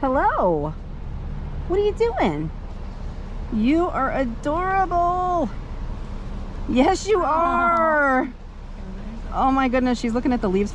Hello. What are you doing? You are adorable. Yes, you are. Oh my goodness, she's looking at the leaves.